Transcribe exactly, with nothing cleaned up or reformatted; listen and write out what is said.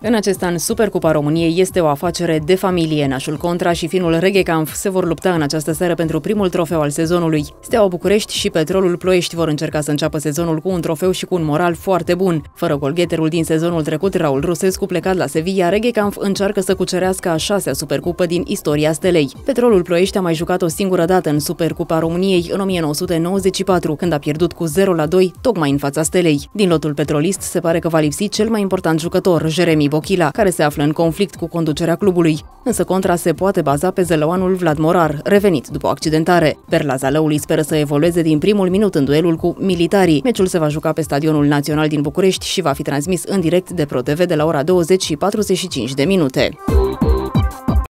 În acest an, Supercupa României este o afacere de familie. Nașul Contra și finul Reghekamp se vor lupta în această seară pentru primul trofeu al sezonului. Steaua București și Petrolul Ploiești vor încerca să înceapă sezonul cu un trofeu și cu un moral foarte bun. Fără golgheterul din sezonul trecut, Raul Rusescu, plecat la Sevilla, Reghekamp încearcă să cucerească a șasea Supercupă din istoria stelei. Petrolul Ploiești a mai jucat o singură dată în Supercupa României în o mie nouă sute nouăzeci și patru, când a pierdut cu zero la doi, tocmai în fața stelei. Din lotul petrolist se pare că va lipsi cel mai important jucător, Jeremy Bochila, care se află în conflict cu conducerea clubului. Însă Contra se poate baza pe zălăuanul Vlad Morar, revenit după o accidentare. Perla Zalăului speră să evolueze din primul minut în duelul cu Militarii. Meciul se va juca pe Stadionul Național din București și va fi transmis în direct de ProTV de la ora douăzeci și patruzeci și cinci de minute.